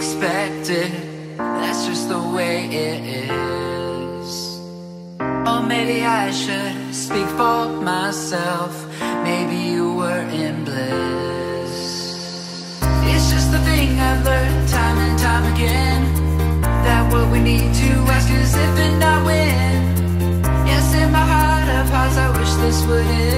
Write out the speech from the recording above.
expected. That's just the way it is. Or maybe I should speak for myself. Maybe you were in bliss. It's just the thing I've learned time and time again, that what we need to ask is if and not when. Yes, in my heart of hearts I wish this would end.